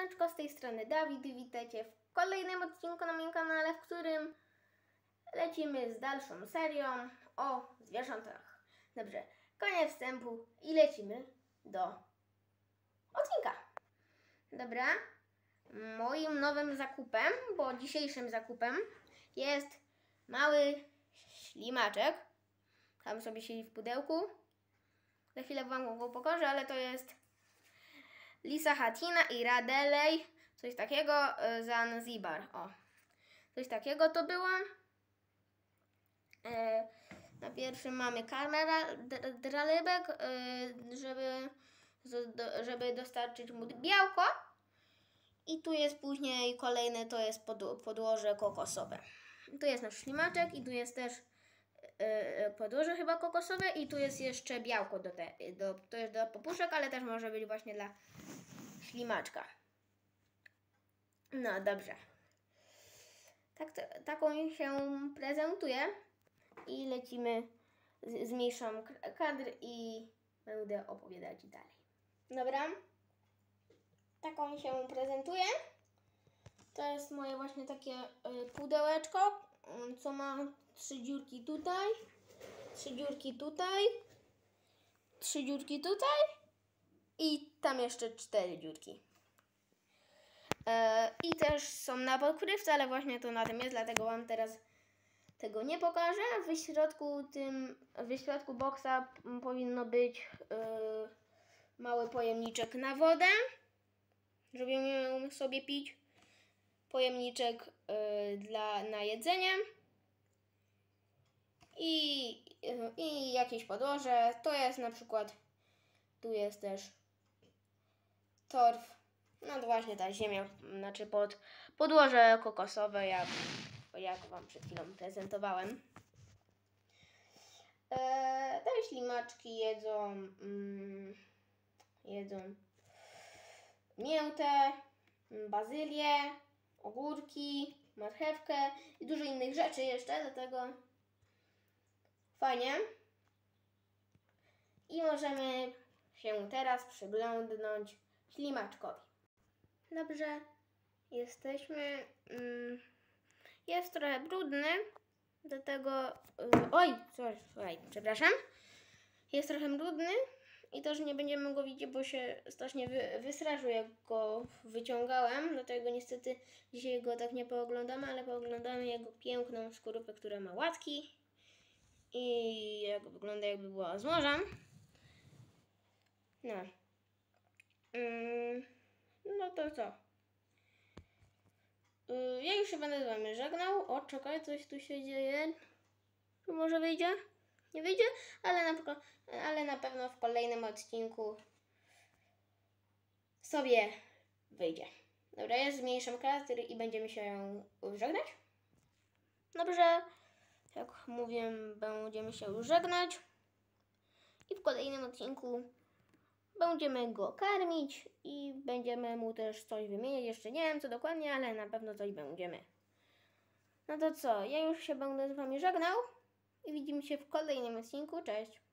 Siemaneczko, z tej strony Dawid i witajcie w kolejnym odcinku na moim kanale, w którym lecimy z dalszą serią o zwierzętach. Dobrze, koniec wstępu i lecimy do odcinka. Dobra, moim nowym zakupem, bo dzisiejszym zakupem jest mały ślimaczek. Tam sobie siedzi w pudełku. Za chwilę wam go pokażę, ale to jest Lisa Hatina i Radelej, coś takiego, Zanzibar, o, coś takiego to było. Na pierwszym mamy karmę dralibek, żeby dostarczyć mu białko, i tu jest później kolejne, to jest podłoże kokosowe. Tu jest nasz ślimaczek i tu jest też podłoże chyba kokosowe i tu jest jeszcze białko to jest do popuszek, ale też może być właśnie dla ślimaczka. No dobrze. Taką się prezentuje i lecimy, zmniejszam kadr i będę opowiadać dalej. Dobra. Taką się prezentuje. To jest moje właśnie takie pudełeczko, co ma 3 dziurki tutaj, 3 dziurki tutaj, 3 dziurki tutaj i tam jeszcze 4 dziurki. I też są na podkrywce, ale właśnie to na tym jest, dlatego wam teraz tego nie pokażę. W środku boksa powinno być mały pojemniczek na wodę, żeby mógł sobie pić, pojemniczek na jedzenie i jakieś podłoże. To jest na przykład, tu jest też torf. No to właśnie ta ziemia, znaczy podłoże kokosowe, jak wam przed chwilą prezentowałem. Te ślimaczki jedzą miętę, bazylię, ogórki, marchewkę i dużo innych rzeczy jeszcze, dlatego fajnie. I możemy się teraz przyglądnąć ślimaczkowi. Dobrze, jesteśmy. Jest trochę brudny, dlatego. Oj, przepraszam. Jest trochę brudny i też nie będziemy go widzieć, bo się strasznie wystraszył, jak go wyciągałem. Dlatego niestety dzisiaj go tak nie pooglądamy, ale pooglądamy jego piękną skorupę, która ma łatki i jak wygląda, jakby była z morza. No. No to co? Ja już się będę z wami żegnał. O, czekaj, coś tu się dzieje. Tu może wyjdzie? Nie wyjdzie? Ale na pewno w kolejnym odcinku sobie wyjdzie. Dobra, ja zmniejszam kadr i będziemy się żegnać. Dobrze, jak mówię, będziemy się żegnać. I w kolejnym odcinku będziemy go karmić i będziemy mu też coś wymieniać. Jeszcze nie wiem co dokładnie, ale na pewno coś będziemy. No to co, ja już się będę z wami żegnał i widzimy się w kolejnym odcinku. Cześć!